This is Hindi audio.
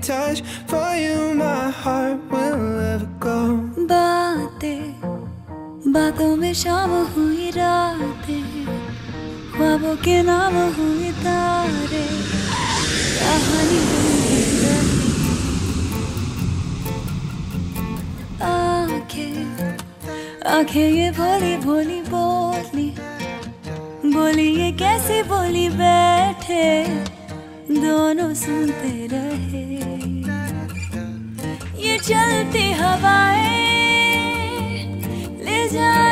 touch. For you my heart will never go. बातों में शाम हुई रातें, ख्वाबों के नाम हुए तारे, कहानी बन रही आंखें ये भोली भोली बोली बोली, ये कैसी बोली, बैठे दोनों सुनते रहे। ये चलती हवाएं ले जा